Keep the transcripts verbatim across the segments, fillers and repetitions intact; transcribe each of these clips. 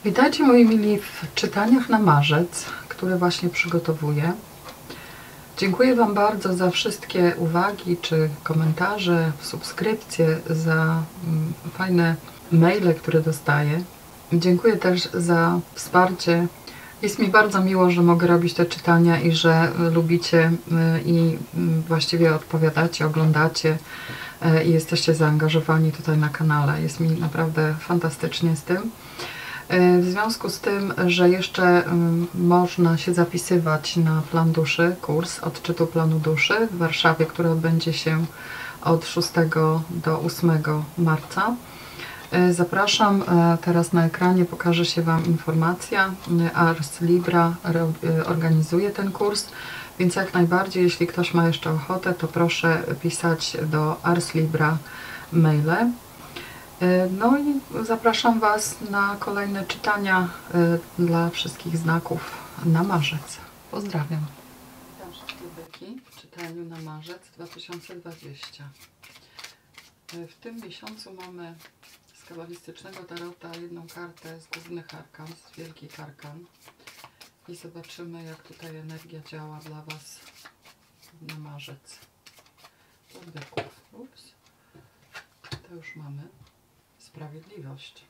Witajcie moi mili w czytaniach na marzec, które właśnie przygotowuję. Dziękuję Wam bardzo za wszystkie uwagi czy komentarze, subskrypcje, za mm, fajne maile, które dostaję. Dziękuję też za wsparcie. Jest mi bardzo miło, że mogę robić te czytania i że lubicie i właściwie odpowiadacie, oglądacie i jesteście zaangażowani tutaj na kanale. Jest mi naprawdę fantastycznie z tym. W związku z tym, że jeszcze można się zapisywać na Plan Duszy, kurs odczytu planu duszy w Warszawie, który odbędzie się od szóstego do ósmego marca. Zapraszam, teraz na ekranie pokaże się Wam informacja. Ars Libra organizuje ten kurs, więc jak najbardziej, jeśli ktoś ma jeszcze ochotę, to proszę pisać do Ars Libra maile. No i zapraszam Was na kolejne czytania dla wszystkich znaków na marzec. Pozdrawiam. Witam wszystkie byki w czytaniu na marzec dwa tysiące dwudziesty. W tym miesiącu mamy z kabalistycznego tarota jedną kartę z głównych arkan, z wielkich arkan. I zobaczymy, jak tutaj energia działa dla Was na marzec. Od byków. Ups. To już mamy. Sprawiedliwość.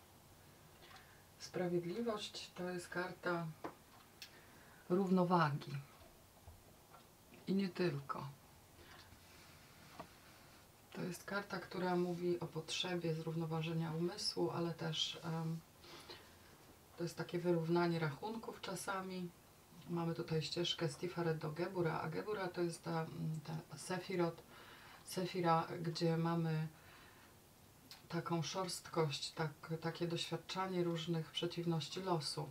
Sprawiedliwość to jest karta równowagi. I nie tylko. To jest karta, która mówi o potrzebie zrównoważenia umysłu, ale też um, to jest takie wyrównanie rachunków czasami. Mamy tutaj ścieżkę z Tiferet do Gebura, a Gebura to jest ta, ta Sefirot, Sefira, gdzie mamy taką szorstkość, tak, takie doświadczanie różnych przeciwności losu.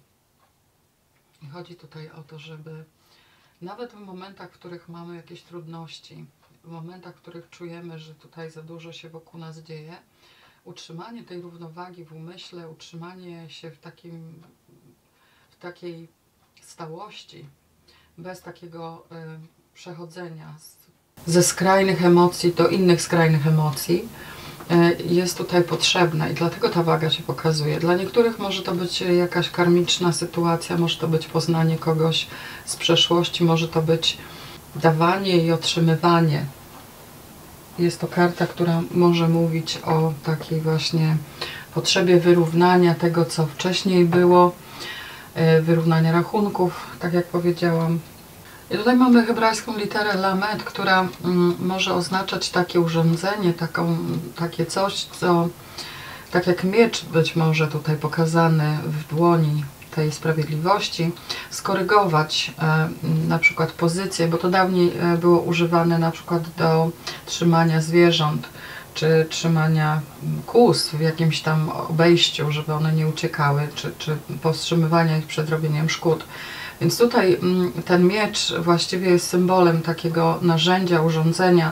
I chodzi tutaj o to, żeby nawet w momentach, w których mamy jakieś trudności, w momentach, w których czujemy, że tutaj za dużo się wokół nas dzieje, utrzymanie tej równowagi w umyśle, utrzymanie się w, takim, w takiej stałości, bez takiego y, przechodzenia z, ze skrajnych emocji do innych skrajnych emocji, jest tutaj potrzebna i dlatego ta waga się pokazuje. Dla niektórych może to być jakaś karmiczna sytuacja, może to być poznanie kogoś z przeszłości, może to być dawanie i otrzymywanie. Jest to karta, która może mówić o takiej właśnie potrzebie wyrównania tego, co wcześniej było, wyrównania rachunków, tak jak powiedziałam. I tutaj mamy hebrajską literę lamed, która mm, może oznaczać takie urządzenie, taką, takie coś, co tak jak miecz być może tutaj pokazany w dłoni tej sprawiedliwości, skorygować e, na przykład pozycję, bo to dawniej e, było używane na przykład do trzymania zwierząt, czy trzymania kóz w jakimś tam obejściu, żeby one nie uciekały, czy, czy powstrzymywania ich przed robieniem szkód. Więc tutaj ten miecz właściwie jest symbolem takiego narzędzia, urządzenia,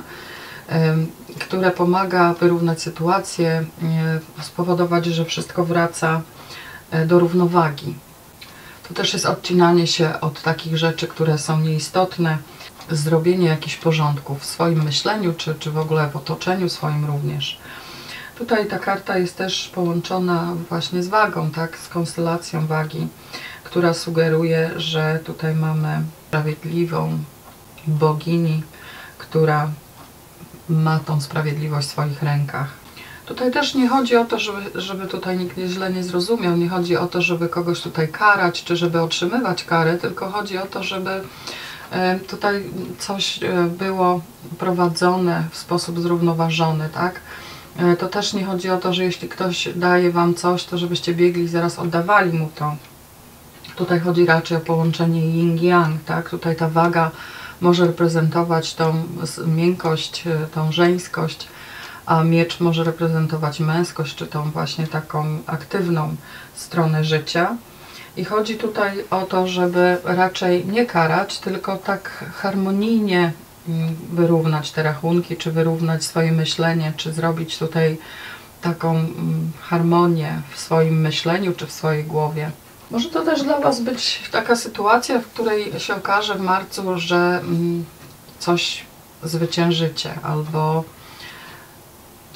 które pomaga wyrównać sytuację, spowodować, że wszystko wraca do równowagi. To też jest odcinanie się od takich rzeczy, które są nieistotne, zrobienie jakichś porządków w swoim myśleniu, czy, czy w ogóle w otoczeniu swoim również. Tutaj ta karta jest też połączona właśnie z wagą, tak, z konstelacją wagi, która sugeruje, że tutaj mamy sprawiedliwą bogini, która ma tą sprawiedliwość w swoich rękach. Tutaj też nie chodzi o to, żeby, żeby tutaj nikt źle nie zrozumiał, nie chodzi o to, żeby kogoś tutaj karać, czy żeby otrzymywać karę, tylko chodzi o to, żeby tutaj coś było prowadzone w sposób zrównoważony, tak? To też nie chodzi o to, że jeśli ktoś daje Wam coś, to żebyście biegli i zaraz oddawali mu to. Tutaj chodzi raczej o połączenie yin-yang, tak? Tutaj ta waga może reprezentować tą miękkość, tą żeńskość, a miecz może reprezentować męskość, czy tą właśnie taką aktywną stronę życia. I chodzi tutaj o to, żeby raczej nie karać, tylko tak harmonijnie wyrównać te rachunki, czy wyrównać swoje myślenie, czy zrobić tutaj taką harmonię w swoim myśleniu, czy w swojej głowie. Może to też dla Was być taka sytuacja, w której się okaże w marcu, że coś zwyciężycie, albo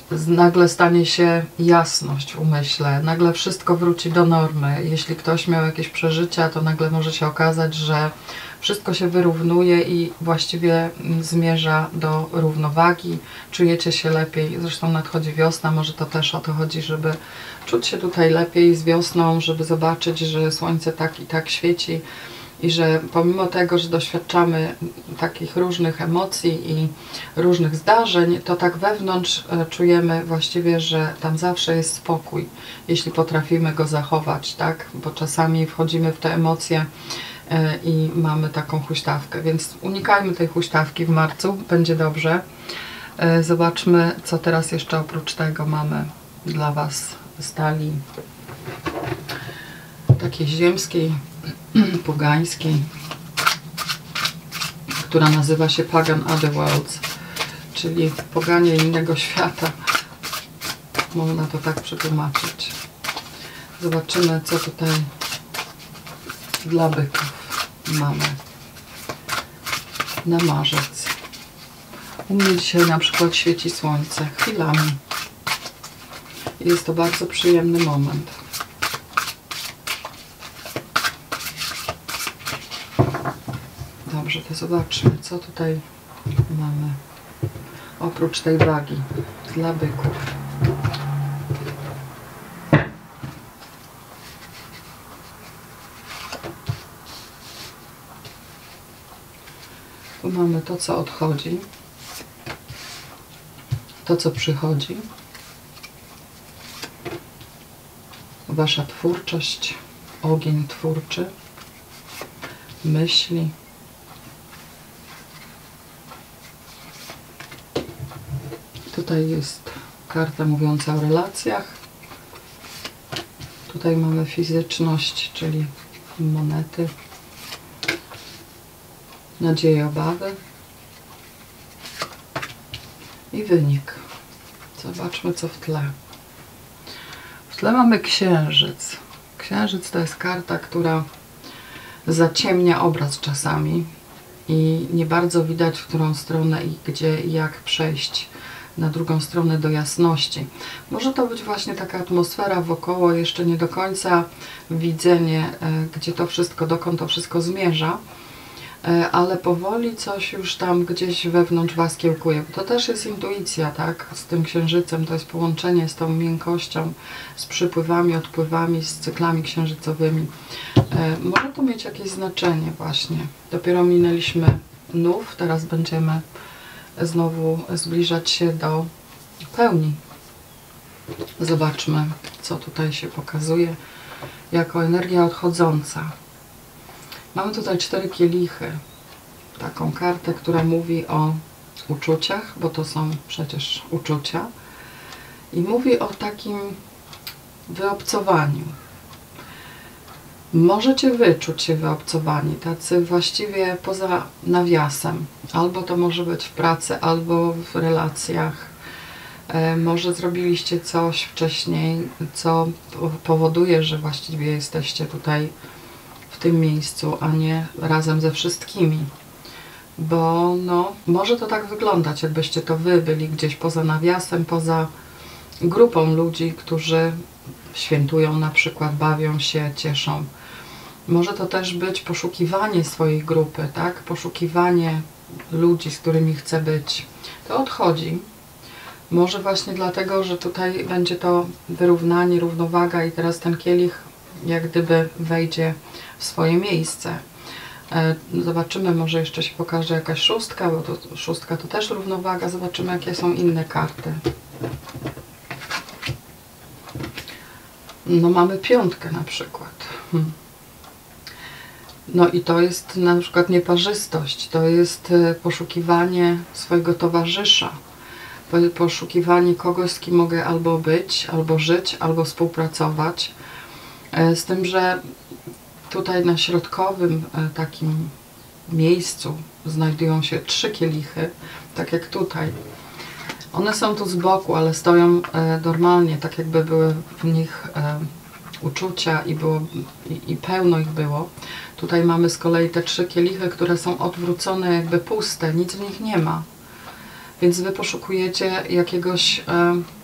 nagle stanie się jasność w umyśle, nagle wszystko wróci do normy. Jeśli ktoś miał jakieś przeżycia, to nagle może się okazać, że wszystko się wyrównuje i właściwie zmierza do równowagi. Czujecie się lepiej, zresztą nadchodzi wiosna, może to też o to chodzi, żeby czuć się tutaj lepiej z wiosną, żeby zobaczyć, że słońce tak i tak świeci i że pomimo tego, że doświadczamy takich różnych emocji i różnych zdarzeń, to tak wewnątrz czujemy właściwie, że tam zawsze jest spokój, jeśli potrafimy go zachować, tak? Bo czasami wchodzimy w te emocje i mamy taką huśtawkę, więc unikajmy tej huśtawki w marcu, będzie dobrze. Zobaczmy, co teraz jeszcze oprócz tego mamy dla Was z talii takiej ziemskiej, pogańskiej, która nazywa się Pagan Otherworlds, czyli poganie innego świata. Można to tak przetłumaczyć. Zobaczymy, co tutaj dla byków mamy na marzec. U mnie dzisiaj na przykład świeci słońce chwilami. Jest to bardzo przyjemny moment. Dobrze, to zobaczmy, co tutaj mamy oprócz tej wagi dla byków. Tu mamy to, co odchodzi, to, co przychodzi, Wasza twórczość, ogień twórczy, myśli. Tutaj jest karta mówiąca o relacjach. Tutaj mamy fizyczność, czyli monety, nadzieję, obawy i wynik. Zobaczmy, co w tle. W tle mamy księżyc. Księżyc to jest karta, która zaciemnia obraz czasami i nie bardzo widać, w którą stronę i gdzie i jak przejść na drugą stronę do jasności. Może to być właśnie taka atmosfera wokoło, jeszcze nie do końca widzenie, gdzie to wszystko, dokąd to wszystko zmierza, ale powoli coś już tam gdzieś wewnątrz Was kiełkuje. To też jest intuicja, tak? Z tym księżycem to jest połączenie z tą miękkością, z przypływami, odpływami, z cyklami księżycowymi. Może to mieć jakieś znaczenie właśnie. Dopiero minęliśmy nów, teraz będziemy znowu zbliżać się do pełni. Zobaczmy, co tutaj się pokazuje jako energia odchodząca. Mamy tutaj cztery kielichy. Taką kartę, która mówi o uczuciach, bo to są przecież uczucia. I mówi o takim wyobcowaniu. Możecie wyczuć się wyobcowani, tacy właściwie poza nawiasem. Albo to może być w pracy, albo w relacjach. E, może zrobiliście coś wcześniej, co powoduje, że właściwie jesteście tutaj w tym miejscu, a nie razem ze wszystkimi. Bo no, może to tak wyglądać, jakbyście to wy byli gdzieś poza nawiasem, poza grupą ludzi, którzy świętują na przykład, bawią się, cieszą. Może to też być poszukiwanie swojej grupy, tak? Poszukiwanie ludzi, z którymi chce być. To odchodzi. Może właśnie dlatego, że tutaj będzie to wyrównanie, równowaga i teraz ten kielich jak gdyby wejdzie w swoje miejsce. Zobaczymy, może jeszcze się pokaże jakaś szóstka, bo to, szóstka to też równowaga. Zobaczymy, jakie są inne karty. No mamy piątkę na przykład. Hmm. No i to jest na przykład nieparzystość, to jest poszukiwanie swojego towarzysza, poszukiwanie kogoś, z kim mogę albo być, albo żyć, albo współpracować. Z tym, że tutaj na środkowym takim miejscu znajdują się trzy kielichy, tak jak tutaj. One są tu z boku, ale stoją normalnie, tak jakby były w nich uczucia i, było, i, i pełno ich było. Tutaj mamy z kolei te trzy kielichy, które są odwrócone, jakby puste, nic w nich nie ma. Więc Wy poszukujecie jakiegoś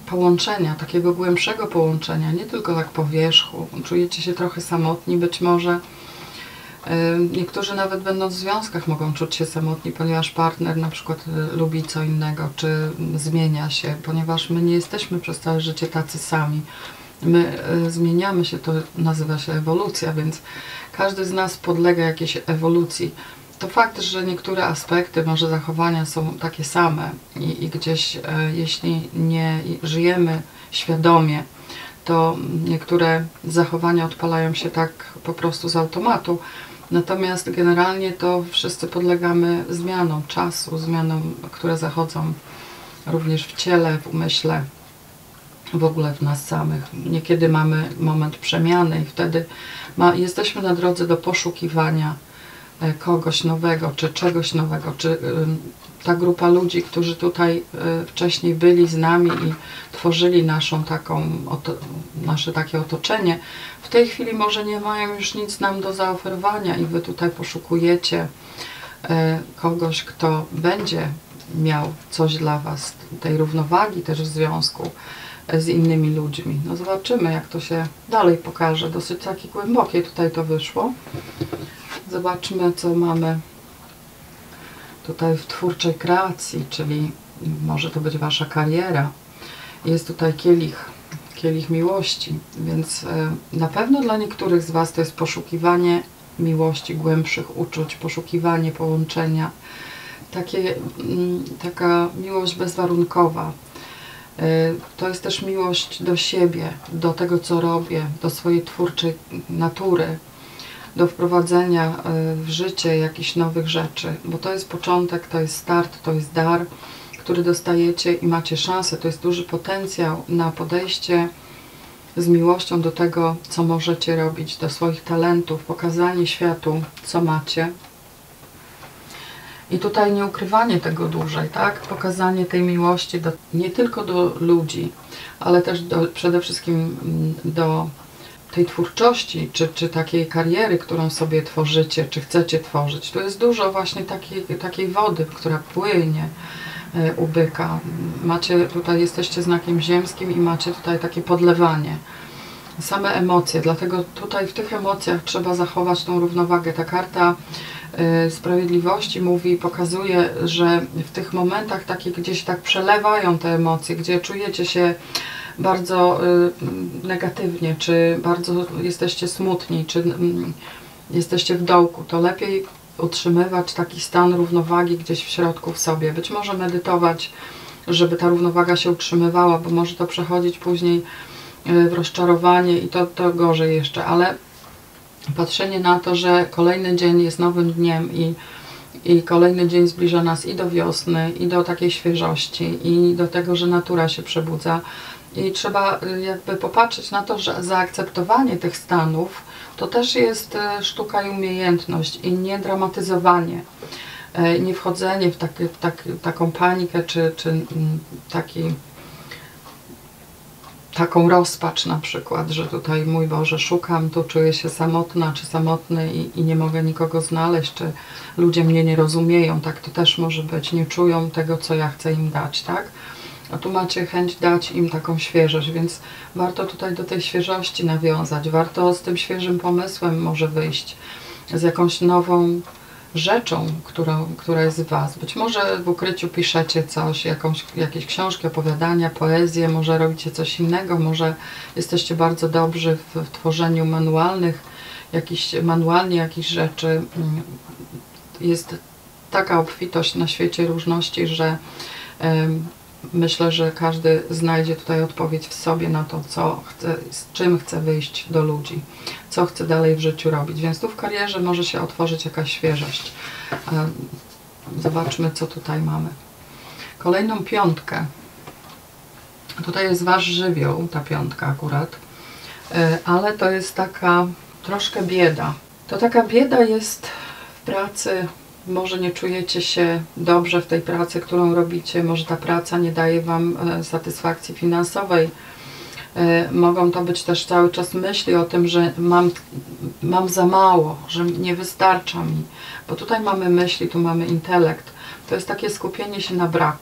połączenia, takiego głębszego połączenia, nie tylko tak po wierzchu. Czujecie się trochę samotni być może. Niektórzy nawet będąc w związkach mogą czuć się samotni, ponieważ partner na przykład lubi co innego, czy zmienia się, ponieważ my nie jesteśmy przez całe życie tacy sami. My zmieniamy się, to nazywa się ewolucja, więc każdy z nas podlega jakiejś ewolucji. To fakt, że niektóre aspekty, może zachowania są takie same i, i gdzieś, jeśli nie żyjemy świadomie, to niektóre zachowania odpalają się tak po prostu z automatu. Natomiast generalnie to wszyscy podlegamy zmianom czasu, zmianom, które zachodzą również w ciele, w umyśle, w ogóle w nas samych. Niekiedy mamy moment przemiany i wtedy ma, jesteśmy na drodze do poszukiwania kogoś nowego, czy czegoś nowego, czy y, ta grupa ludzi, którzy tutaj y, wcześniej byli z nami i tworzyli naszą taką, oto, nasze takie otoczenie, w tej chwili może nie mają już nic nam do zaoferowania i wy tutaj poszukujecie y, kogoś, kto będzie miał coś dla was, tej równowagi też w związku z innymi ludźmi. No zobaczymy, jak to się dalej pokaże. Dosyć takie głębokie tutaj to wyszło. Zobaczmy, co mamy tutaj w twórczej kreacji, czyli może to być wasza kariera. Jest tutaj kielich, kielich miłości, więc na pewno dla niektórych z was to jest poszukiwanie miłości, głębszych uczuć, poszukiwanie połączenia. Takie, taka miłość bezwarunkowa. To jest też miłość do siebie, do tego, co robię, do swojej twórczej natury, do wprowadzenia w życie jakichś nowych rzeczy, bo to jest początek, to jest start, to jest dar, który dostajecie i macie szansę, to jest duży potencjał na podejście z miłością do tego, co możecie robić, do swoich talentów, pokazanie światu, co macie. I tutaj nie ukrywanie tego dłużej, tak? Pokazanie tej miłości do, nie tylko do ludzi, ale też do, przede wszystkim do tej twórczości, czy, czy takiej kariery, którą sobie tworzycie, czy chcecie tworzyć. Tu jest dużo właśnie takiej, takiej wody, która płynie u byka. Macie, tutaj jesteście znakiem ziemskim i macie tutaj takie podlewanie. Same emocje, dlatego tutaj w tych emocjach trzeba zachować tą równowagę. Ta karta y, sprawiedliwości mówi, pokazuje, że w tych momentach takie gdzieś tak przelewają te emocje, gdzie czujecie się bardzo y, negatywnie, czy bardzo jesteście smutni, czy y, jesteście w dołku, to lepiej utrzymywać taki stan równowagi gdzieś w środku w sobie. Być może medytować, żeby ta równowaga się utrzymywała, bo może to przechodzić później w rozczarowanie i to, to gorzej jeszcze, ale patrzenie na to, że kolejny dzień jest nowym dniem i, i kolejny dzień zbliża nas i do wiosny, i do takiej świeżości, i do tego, że natura się przebudza i trzeba jakby popatrzeć na to, że zaakceptowanie tych stanów to też jest sztuka i umiejętność i nie dramatyzowanie, nie wchodzenie w, taki, w tak, taką panikę czy, czy taki taką rozpacz na przykład, że tutaj mój Boże, szukam, tu czuję się samotna czy samotny i, i nie mogę nikogo znaleźć, czy ludzie mnie nie rozumieją, tak to też może być, nie czują tego, co ja chcę im dać, tak? A tu macie chęć dać im taką świeżość, więc warto tutaj do tej świeżości nawiązać, warto z tym świeżym pomysłem może wyjść, z jakąś nową rzeczą, którą, która jest w was. Być może w ukryciu piszecie coś, jakąś, jakieś książki, opowiadania, poezję, może robicie coś innego, może jesteście bardzo dobrzy w, w tworzeniu manualnych, jakiś, manualnie jakichś rzeczy. Jest taka obfitość na świecie różności, że um, myślę, że każdy znajdzie tutaj odpowiedź w sobie na to, co chce, z czym chce wyjść do ludzi, co chce dalej w życiu robić. Więc tu w karierze może się otworzyć jakaś świeżość. Zobaczmy, co tutaj mamy. Kolejną piątkę. Tutaj jest wasz żywioł, ta piątka akurat, ale to jest taka troszkę bieda. To taka bieda jest w pracy. Może nie czujecie się dobrze w tej pracy, którą robicie, może ta praca nie daje wam satysfakcji finansowej. Mogą to być też cały czas myśli o tym, że mam, mam za mało, że nie wystarcza mi. Bo tutaj mamy myśli, tu mamy intelekt. To jest takie skupienie się na braku.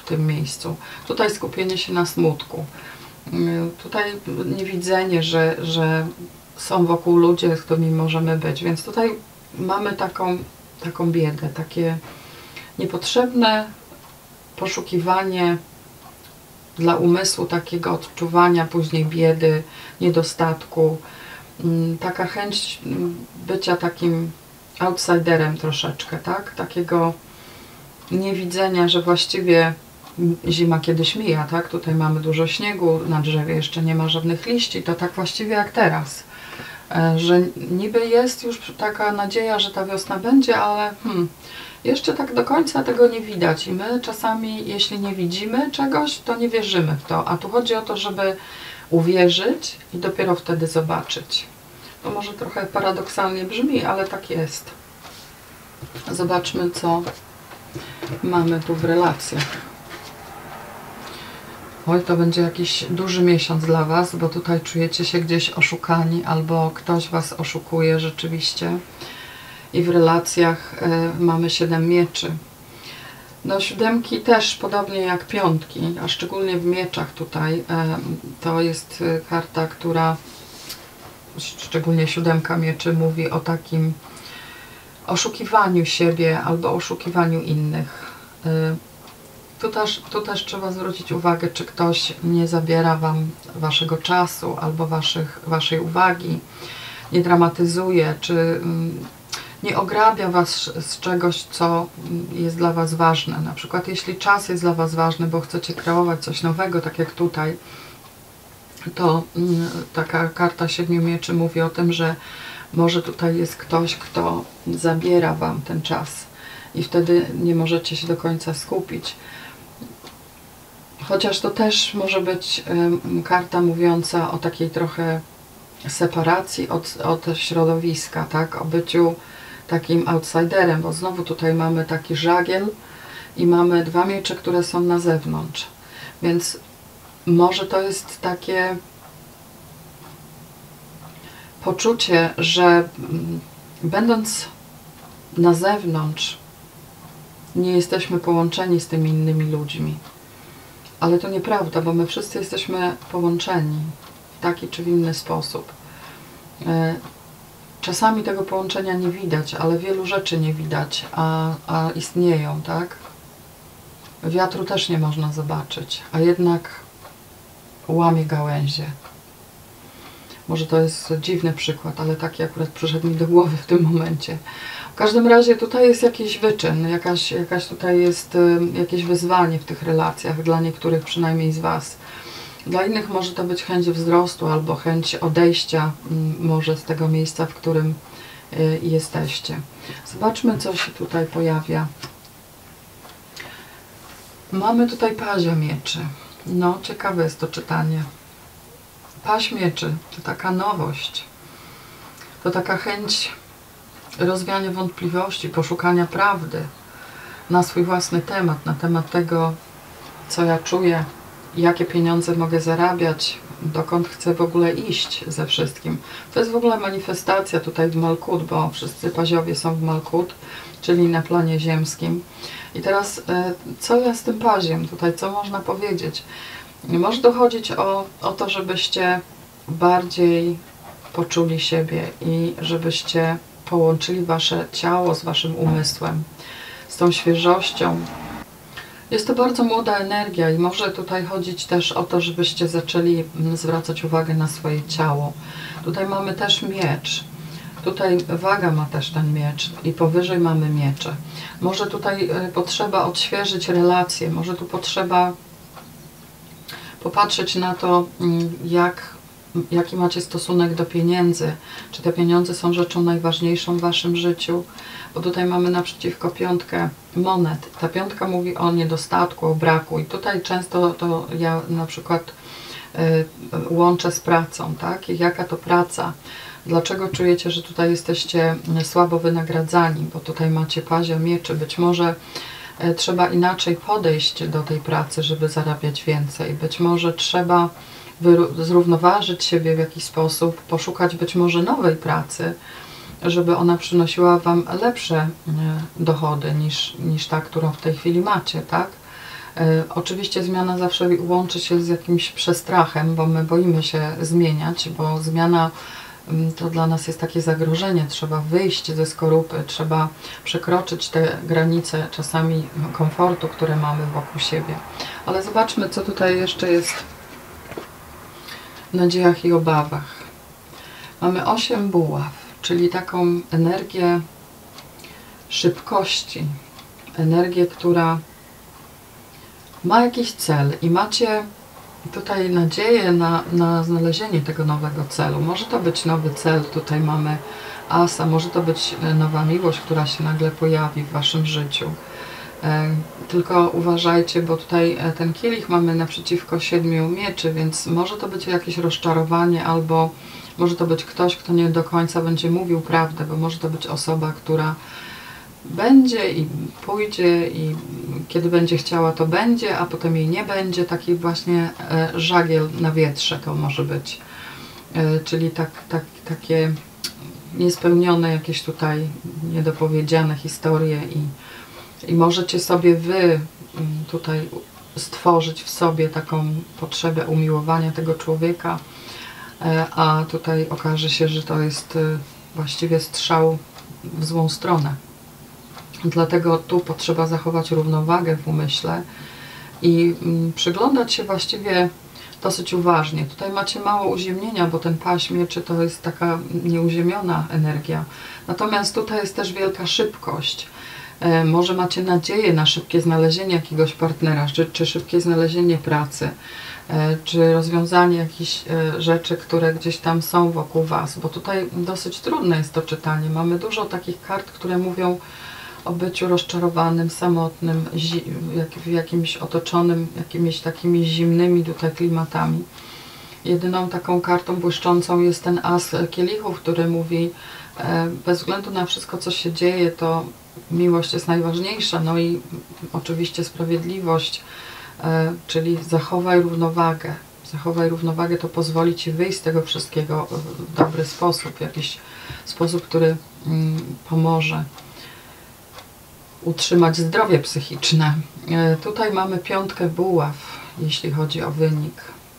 w tym miejscu. Tutaj skupienie się na smutku. Tutaj niewidzenie, że, że są wokół ludzie, z którymi możemy być. Więc tutaj mamy taką, taką biedę, takie niepotrzebne poszukiwanie dla umysłu takiego odczuwania później biedy, niedostatku, taka chęć bycia takim outsiderem troszeczkę, tak? Takiego niewidzenia, że właściwie zima kiedyś mija, tak? Tutaj mamy dużo śniegu, na drzewie jeszcze nie ma żadnych liści, to tak właściwie jak teraz. Że niby jest już taka nadzieja, że ta wiosna będzie, ale hmm, jeszcze tak do końca tego nie widać i my czasami, jeśli nie widzimy czegoś, to nie wierzymy w to, a tu chodzi o to, żeby uwierzyć i dopiero wtedy zobaczyć. To może trochę paradoksalnie brzmi, ale tak jest. Zobaczmy, co mamy tu w relacjach. Oj, to będzie jakiś duży miesiąc dla Was, bo tutaj czujecie się gdzieś oszukani albo ktoś Was oszukuje rzeczywiście. I w relacjach y, mamy siedem mieczy. No siódemki też podobnie jak piątki, a szczególnie w mieczach tutaj y, to jest y, karta, która, szczególnie siódemka mieczy, mówi o takim oszukiwaniu siebie albo oszukiwaniu innych. Y, tu, też, tu też trzeba zwrócić uwagę, czy ktoś nie zabiera Wam Waszego czasu albo waszych, Waszej uwagi, nie dramatyzuje, czy y, nie ograbia Was z czegoś, co jest dla Was ważne. Na przykład jeśli czas jest dla Was ważny, bo chcecie kreować coś nowego, tak jak tutaj, to mm, taka karta siedmiu mieczy mówi o tym, że może tutaj jest ktoś, kto zabiera Wam ten czas i wtedy nie możecie się do końca skupić. Chociaż to też może być y, karta mówiąca o takiej trochę separacji od, od środowiska, tak? O byciu takim outsiderem, bo znowu tutaj mamy taki żagiel i mamy dwa miecze, które są na zewnątrz. Więc może to jest takie poczucie, że będąc na zewnątrz nie jesteśmy połączeni z tymi innymi ludźmi. Ale to nieprawda, bo my wszyscy jesteśmy połączeni w taki czy w inny sposób. Czasami tego połączenia nie widać, ale wielu rzeczy nie widać, a, a istnieją, tak? Wiatru też nie można zobaczyć, a jednak łamie gałęzie. Może to jest dziwny przykład, ale taki akurat przyszedł mi do głowy w tym momencie. W każdym razie tutaj jest jakiś wyczyn, jakaś, jakaś tutaj jest y, jakieś wyzwanie w tych relacjach, dla niektórych przynajmniej z Was. Dla innych może to być chęć wzrostu albo chęć odejścia y, może z tego miejsca, w którym y, jesteście. Zobaczmy, co się tutaj pojawia. Mamy tutaj pazia mieczy. No, ciekawe jest to czytanie. Paź mieczy to taka nowość. To taka chęć rozwiania wątpliwości, poszukania prawdy na swój własny temat, na temat tego, co ja czuję, jakie pieniądze mogę zarabiać, dokąd chcę w ogóle iść ze wszystkim. To jest w ogóle manifestacja tutaj w Malkut, bo wszyscy paziowie są w Malkut, czyli na planie ziemskim. I teraz, co ja z tym paziem tutaj, co można powiedzieć? Może dochodzić o, o to, żebyście bardziej poczuli siebie i żebyście połączyli Wasze ciało z Waszym umysłem, z tą świeżością. Jest to bardzo młoda energia i może tutaj chodzić też o to, żebyście zaczęli zwracać uwagę na swoje ciało. Tutaj mamy też miecz. Tutaj waga ma też ten miecz i powyżej mamy miecze. Może tutaj potrzeba odświeżyć relacje, może tu potrzeba popatrzeć na to, jak, jaki macie stosunek do pieniędzy. Czy te pieniądze są rzeczą najważniejszą w Waszym życiu? Bo tutaj mamy naprzeciwko piątkę monet. Ta piątka mówi o niedostatku, o braku. I tutaj często to ja na przykład y, łączę z pracą, tak? I jaka to praca? Dlaczego czujecie, że tutaj jesteście słabo wynagradzani? Bo tutaj macie pazia mieczy. Być może trzeba inaczej podejść do tej pracy, żeby zarabiać więcej. Być może trzeba zrównoważyć siebie w jakiś sposób, poszukać być może nowej pracy, żeby ona przynosiła Wam lepsze dochody niż, niż ta, którą w tej chwili macie, tak? E, oczywiście zmiana zawsze łączy się z jakimś przestrachem, bo my boimy się zmieniać, bo zmiana to dla nas jest takie zagrożenie, trzeba wyjść ze skorupy, trzeba przekroczyć te granice czasami komfortu, które mamy wokół siebie. Ale zobaczmy, co tutaj jeszcze jest w nadziejach i obawach. Mamy osiem buław, czyli taką energię szybkości, energię, która ma jakiś cel i macie tutaj nadzieję na, na znalezienie tego nowego celu. Może to być nowy cel, tutaj mamy asa, może to być nowa miłość, która się nagle pojawi w waszym życiu. E, tylko uważajcie, bo tutaj ten kielich mamy naprzeciwko siedmiu mieczy, więc może to być jakieś rozczarowanie, albo może to być ktoś, kto nie do końca będzie mówił prawdę, bo może to być osoba, która będzie i pójdzie i kiedy będzie chciała, to będzie, a potem jej nie będzie. Taki właśnie e, żagiel na wietrze to może być. E, czyli tak, tak, takie niespełnione jakieś tutaj niedopowiedziane historie i, i możecie sobie wy tutaj stworzyć w sobie taką potrzebę umiłowania tego człowieka, e, a tutaj okaże się, że to jest e, właściwie strzał w złą stronę. Dlatego tu potrzeba zachować równowagę w umyśle i mm, przyglądać się właściwie dosyć uważnie. Tutaj macie mało uziemnienia, bo ten paź mieczy to jest taka nieuziemiona energia. Natomiast tutaj jest też wielka szybkość. E, może macie nadzieję na szybkie znalezienie jakiegoś partnera, czy, czy szybkie znalezienie pracy, e, czy rozwiązanie jakichś e, rzeczy, które gdzieś tam są wokół was, bo tutaj dosyć trudne jest to czytanie. Mamy dużo takich kart, które mówią o byciu rozczarowanym, samotnym, jak w jakimś otoczonym jakimiś takimi zimnymi tutaj klimatami. Jedyną taką kartą błyszczącą jest ten as kielichów, który mówi, e, bez względu na wszystko, co się dzieje, to miłość jest najważniejsza, no i oczywiście sprawiedliwość, e, czyli zachowaj równowagę. Zachowaj równowagę, to pozwoli ci wyjść z tego wszystkiego w dobry sposób, w jakiś sposób, który mm, pomoże utrzymać zdrowie psychiczne. E, tutaj mamy piątkę buław, jeśli chodzi o wynik.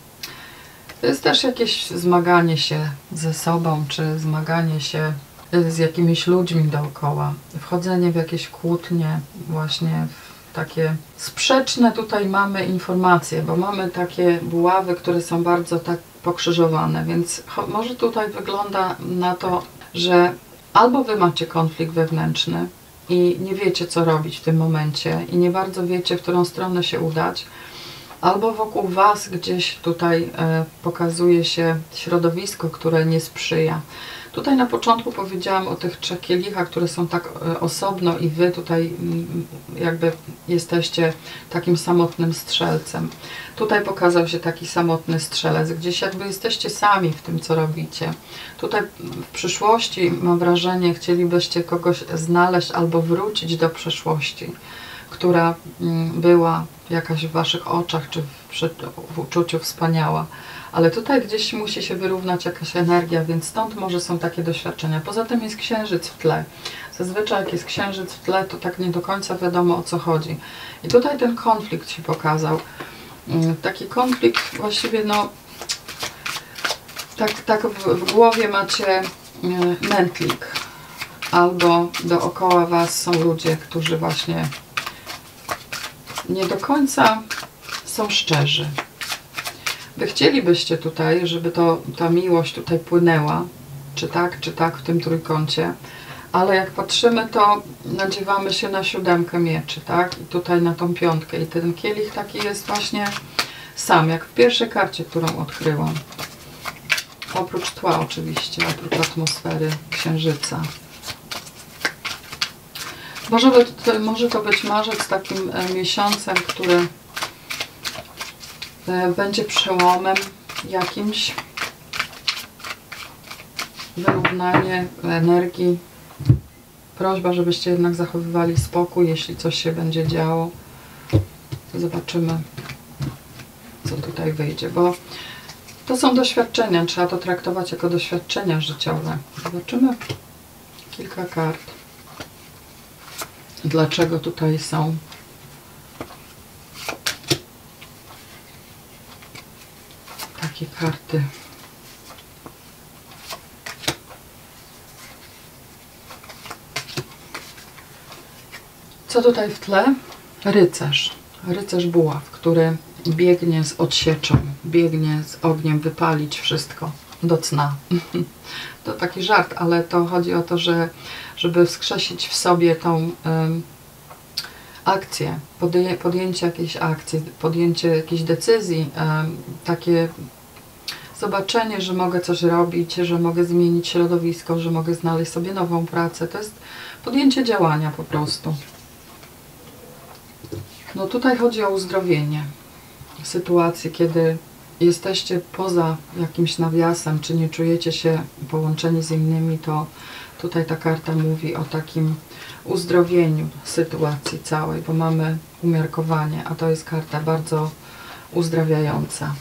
To jest też jakieś zmaganie się ze sobą, czy zmaganie się z jakimiś ludźmi dookoła. Wchodzenie w jakieś kłótnie, właśnie w takie sprzeczne tutaj mamy informacje, bo mamy takie buławy, które są bardzo tak pokrzyżowane, więc może tutaj wygląda na to, że albo wy macie konflikt wewnętrzny, i nie wiecie, co robić w tym momencie i nie bardzo wiecie, w którą stronę się udać, albo wokół was gdzieś tutaj e, pokazuje się środowisko, które nie sprzyja. Tutaj na początku powiedziałam o tych trzech kielichach, które są tak e, osobno i wy tutaj m, jakby jesteście takim samotnym strzelcem. Tutaj pokazał się taki samotny strzelec, gdzieś jakby jesteście sami w tym, co robicie. Tutaj w przyszłości, mam wrażenie, chcielibyście kogoś znaleźć albo wrócić do przeszłości, która m, była jakaś w waszych oczach, czy w, w uczuciu wspaniała. Ale tutaj gdzieś musi się wyrównać jakaś energia, więc stąd może są takie doświadczenia. Poza tym jest księżyc w tle. Zazwyczaj jak jest księżyc w tle, to tak nie do końca wiadomo, o co chodzi. I tutaj ten konflikt się pokazał. Taki konflikt właściwie, no, tak, tak w, w głowie macie mętlik. Albo dookoła was są ludzie, którzy właśnie nie do końca są szczerzy. Wy chcielibyście tutaj, żeby to, ta miłość tutaj płynęła, czy tak, czy tak w tym trójkącie, ale jak patrzymy, to nadziewamy się na siódemkę mieczy, tak, i tutaj na tą piątkę i ten kielich taki jest właśnie sam, jak w pierwszej karcie, którą odkryłam. Oprócz tła oczywiście, oprócz atmosfery księżyca. Może, to, może to być marzec takim miesiącem, który będzie przełomem jakimś, wyrównanie energii, prośba, żebyście jednak zachowywali spokój, jeśli coś się będzie działo. Zobaczymy, co tutaj wyjdzie, bo to są doświadczenia, trzeba to traktować jako doświadczenia życiowe. Zobaczymy kilka kart. Dlaczego tutaj są karty. Co tutaj w tle? Rycerz. Rycerz buław, który biegnie z odsieczą, biegnie z ogniem wypalić wszystko do cna. To taki żart, ale to chodzi o to, że żeby wskrzesić w sobie tą um, akcję, podję, podjęcie jakiejś akcji, podjęcie jakiejś decyzji, um, takie zobaczenie, że mogę coś robić, że mogę zmienić środowisko, że mogę znaleźć sobie nową pracę. To jest podjęcie działania po prostu. No tutaj chodzi o uzdrowienie sytuacji, kiedy jesteście poza jakimś nawiasem, czy nie czujecie się połączeni z innymi, to tutaj ta karta mówi o takim uzdrowieniu sytuacji całej, bo mamy umiarkowanie, a to jest karta bardzo uzdrawiająca.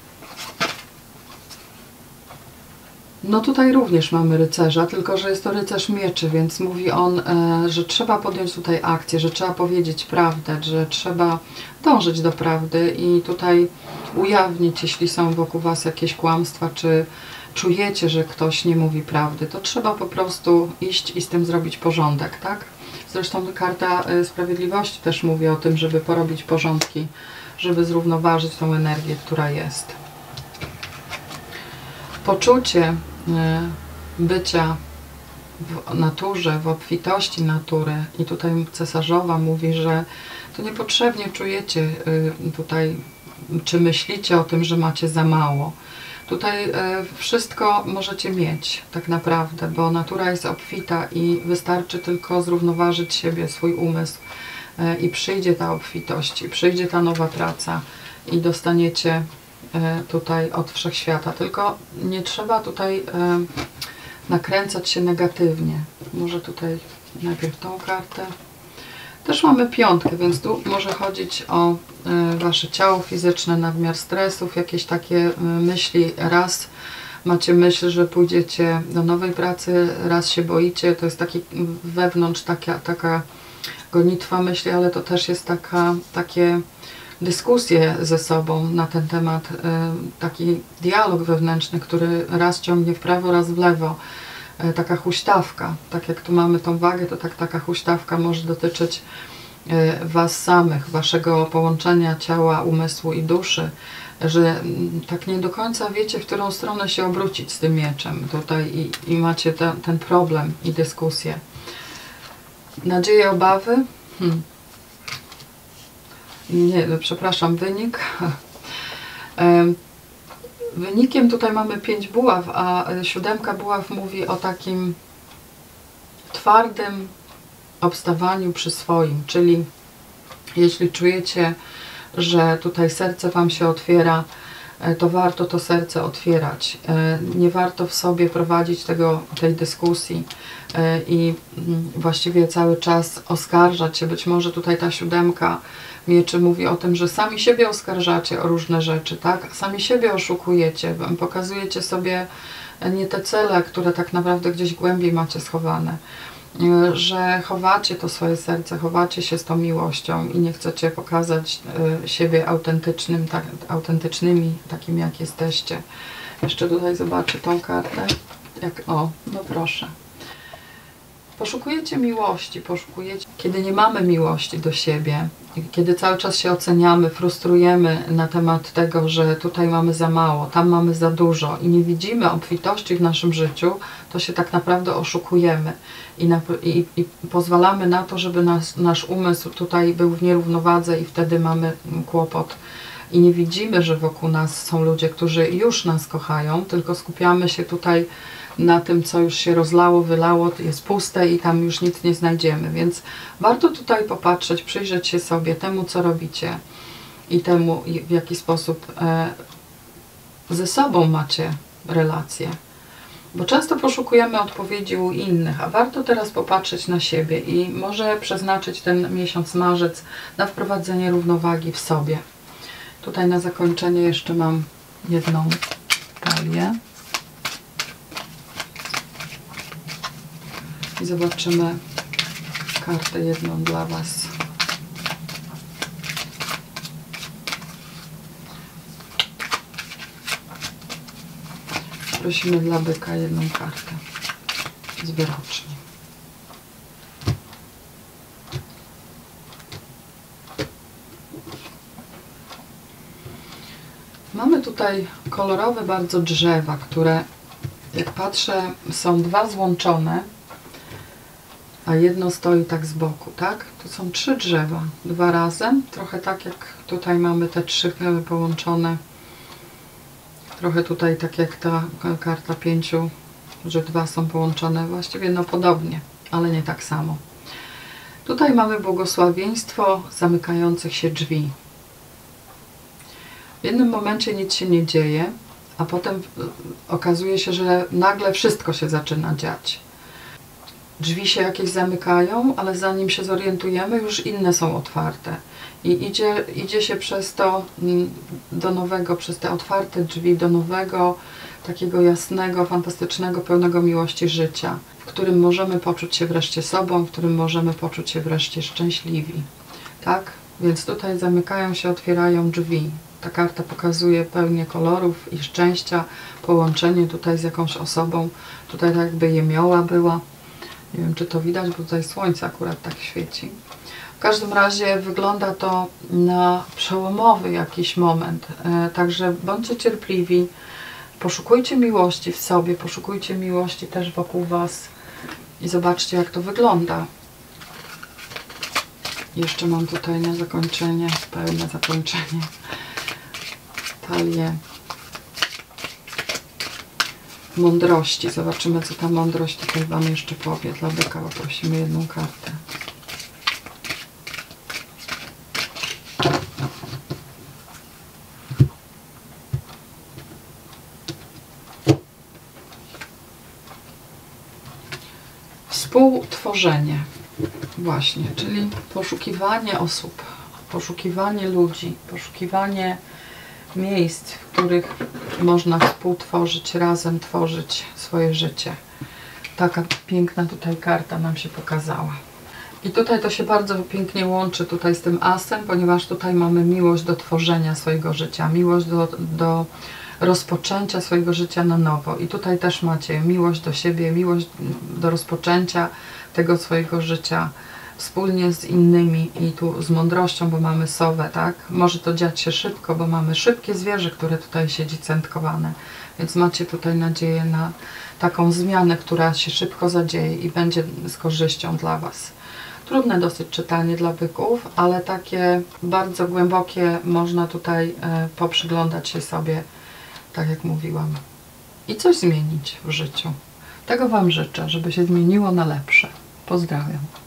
No tutaj również mamy rycerza, tylko że jest to rycerz mieczy, więc mówi on, e, że trzeba podjąć tutaj akcję, że trzeba powiedzieć prawdę, że trzeba dążyć do prawdy i tutaj ujawnić, jeśli są wokół Was jakieś kłamstwa, czy czujecie, że ktoś nie mówi prawdy, to trzeba po prostu iść i z tym zrobić porządek, tak? Zresztą karta e, sprawiedliwości też mówi o tym, żeby porobić porządki, żeby zrównoważyć tą energię, która jest. Poczucie bycia w naturze, w obfitości natury i tutaj cesarzowa mówi, że to niepotrzebnie czujecie tutaj, czy myślicie o tym, że macie za mało. Tutaj wszystko możecie mieć tak naprawdę, bo natura jest obfita i wystarczy tylko zrównoważyć siebie, swój umysł i przyjdzie ta obfitość, i przyjdzie ta nowa praca i dostaniecie tutaj od wszechświata, tylko nie trzeba tutaj e, nakręcać się negatywnie. Może tutaj najpierw tą kartę. Też mamy piątkę, więc tu może chodzić o e, Wasze ciało fizyczne, nadmiar stresów, jakieś takie e, myśli. Raz macie myśl, że pójdziecie do nowej pracy, raz się boicie, to jest taki wewnątrz taka, taka gonitwa myśli, ale to też jest taka, takie dyskusje ze sobą na ten temat, taki dialog wewnętrzny, który raz ciągnie w prawo, raz w lewo, taka huśtawka, tak jak tu mamy tą wagę, to tak taka huśtawka może dotyczyć Was samych, Waszego połączenia ciała, umysłu i duszy, że tak nie do końca wiecie, w którą stronę się obrócić z tym mieczem tutaj i, i macie te, ten problem i dyskusję. Nadzieje, obawy? Hmm. Nie, przepraszam, wynik. Wynikiem tutaj mamy pięć buław, a siódemka buław mówi o takim twardym obstawaniu przy swoim, czyli jeśli czujecie, że tutaj serce Wam się otwiera, to warto to serce otwierać. Nie warto w sobie prowadzić tego, tej dyskusji i właściwie cały czas oskarżać się. Być może tutaj ta siódemka mieczy mówi o tym, że sami siebie oskarżacie o różne rzeczy, tak? Sami siebie oszukujecie, pokazujecie sobie nie te cele, które tak naprawdę gdzieś głębiej macie schowane, że chowacie to swoje serce, chowacie się z tą miłością i nie chcecie pokazać siebie autentycznym, tak, autentycznymi, takimi jak jesteście. Jeszcze tutaj zobaczę tą kartę. Jak, o, no proszę. Poszukujecie miłości, poszukujecie, kiedy nie mamy miłości do siebie, kiedy cały czas się oceniamy, frustrujemy na temat tego, że tutaj mamy za mało, tam mamy za dużo i nie widzimy obfitości w naszym życiu, to się tak naprawdę oszukujemy i, na, i, i pozwalamy na to, żeby nas, nasz umysł tutaj był w nierównowadze i wtedy mamy kłopot. I nie widzimy, że wokół nas są ludzie, którzy już nas kochają, tylko skupiamy się tutaj na tym, co już się rozlało, wylało, jest puste i tam już nic nie znajdziemy. Więc warto tutaj popatrzeć, przyjrzeć się sobie temu, co robicie i temu, w jaki sposób e, ze sobą macie relacje. Bo często poszukujemy odpowiedzi u innych, a warto teraz popatrzeć na siebie i może przeznaczyć ten miesiąc marzec na wprowadzenie równowagi w sobie. Tutaj na zakończenie jeszcze mam jedną talię. I zobaczymy kartę jedną dla Was. Poprosimy dla byka jedną kartę z wyroczni. Mamy tutaj kolorowe bardzo drzewa, które, jak patrzę, są dwa złączone, a jedno stoi tak z boku, tak? To są trzy drzewa, dwa razem, trochę tak jak tutaj mamy te trzy połączone, trochę tutaj tak jak ta karta pięciu, że dwa są połączone, właściwie no podobnie, ale nie tak samo. Tutaj mamy błogosławieństwo zamykających się drzwi. W jednym momencie nic się nie dzieje, a potem okazuje się, że nagle wszystko się zaczyna dziać. Drzwi się jakieś zamykają, ale zanim się zorientujemy, już inne są otwarte. I idzie, idzie się przez to do nowego, przez te otwarte drzwi do nowego, takiego jasnego, fantastycznego, pełnego miłości życia, w którym możemy poczuć się wreszcie sobą, w którym możemy poczuć się wreszcie szczęśliwi. Tak? Więc tutaj zamykają się, otwierają drzwi. Ta karta pokazuje pełnię kolorów i szczęścia, połączenie tutaj z jakąś osobą. Tutaj tak jakby jemioła była. Nie wiem, czy to widać, bo tutaj słońce akurat tak świeci. W każdym razie wygląda to na przełomowy jakiś moment. E, także bądźcie cierpliwi, poszukujcie miłości w sobie, poszukujcie miłości też wokół Was i zobaczcie, jak to wygląda. Jeszcze mam tutaj na zakończenie, pełne zakończenie, talię mądrości. Zobaczymy, co ta mądrość tutaj Wam jeszcze powie. Dla byka poprosimy jedną kartę. Współtworzenie. Właśnie, czyli poszukiwanie osób, poszukiwanie ludzi, poszukiwanie miejsc, w których można współtworzyć, razem tworzyć swoje życie. Taka piękna tutaj karta nam się pokazała. I tutaj to się bardzo pięknie łączy tutaj z tym asem, ponieważ tutaj mamy miłość do tworzenia swojego życia, miłość do, do rozpoczęcia swojego życia na nowo. I tutaj też macie miłość do siebie, miłość do rozpoczęcia tego swojego życia wspólnie z innymi i tu z mądrością, bo mamy sowę, tak? Może to dziać się szybko, bo mamy szybkie zwierzę, które tutaj siedzi centkowane, więc macie tutaj nadzieję na taką zmianę, która się szybko zadzieje i będzie z korzyścią dla Was. Trudne dosyć czytanie dla byków, ale takie bardzo głębokie, można tutaj e, poprzyglądać się sobie, tak jak mówiłam, i coś zmienić w życiu. Tego Wam życzę, żeby się zmieniło na lepsze. Pozdrawiam.